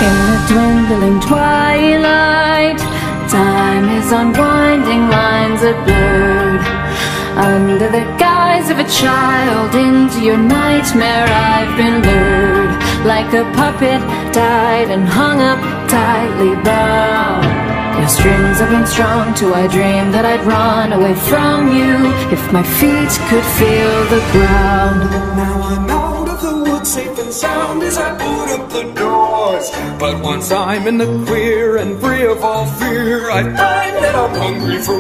In the dwindling twilight, time is unwinding, lines are blurred. Under the guise of a child, into your nightmare I've been lured. Like a puppet, tied and hung up, tightly bound. Your strings have been strung to I dreamed that I'd run away from you if my feet could feel the ground. Now I'm out of the woods, safe and sound as I boot up the doors. But once I'm in the clear and free of all fear, I find that I'm hungry for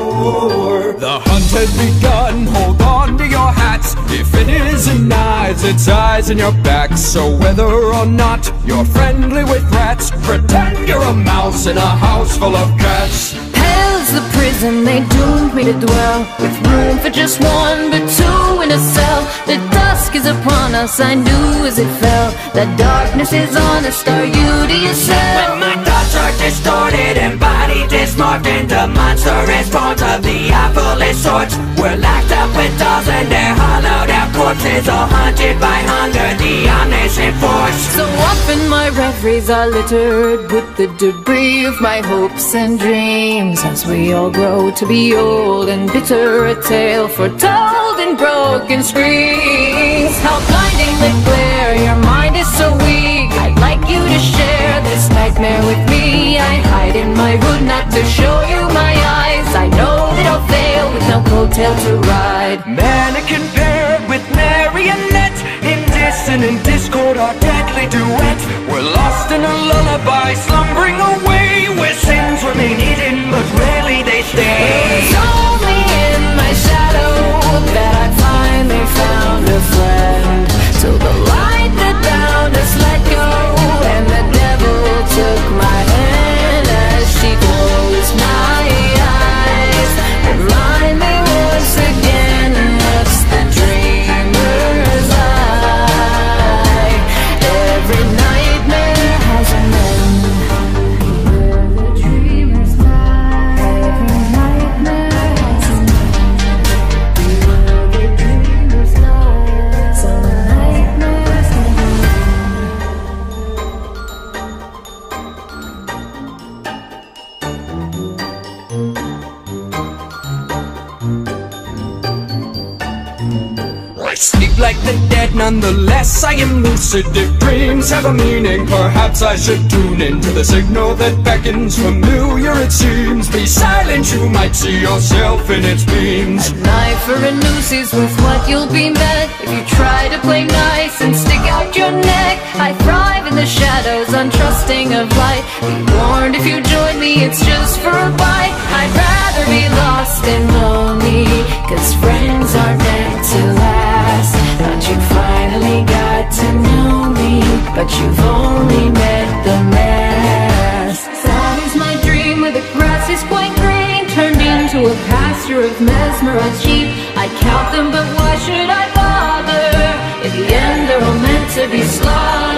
more. The hunt has begun, hold on to your hats. If it isn't eyes, it's eyes in your back. So whether or not you're friendly with rats, pretend you're a mouse in a house full of cats. Hell's the prison they doomed me to dwell, with room for just one but two in a cell. The dusk is upon us, I knew as it fell, that darkness is honest, are you to yourself? When my thoughts are distorted and body dysmorphed into monstrous forms of the awfulest sorts, we're locked up with dolls and their hollowed out corpses, all haunted by hunger, the omniscient force. So often my reveries are littered with the debris of my hopes and dreams, as we all grow to be old and bitter, a tale foretold in broken screams. How blindingly clear, your mind is so weak. I'd like you to share this nightmare with me. I hide in my hood not to show you my eyes. I know that I'll fail with no coattail to ride. Mannequin paired with marionette, in dissonant discord, our deadly duet. We're lost in a lullaby, slumbering away, where sins remain hidden, but rarely they stay. It's only in my shadow that I finally found a friend, till the light that bound us let go, and the devil took my hand as she closed my eyes. Remind me once again, what's the dreamer's eye? Every nightmare has an end. Where the dreamers lie, every nightmare has an end. Where the dreamers lie, some nightmares can I sleep like the dead, nonetheless I am lucid. If dreams have a meaning, perhaps I should tune into the signal that beckons. Familiar it seems, be silent, you might see yourself in its beams. A knife or a noose is with what you'll be met if you try to play nice and stick out your neck. I thrive in the shadows, untrusting of light. Be warned, if you join me, it's just for a bite. I'd rather be lost and lonely, 'cause friends are meant to last. Thought you finally got to know me, but you've only met the mess. That is my dream, where the grass is quite green, turned into a pasture of mesmerized sheep. I count them, but why should I bother? In the end, they're all meant to be slaughtered.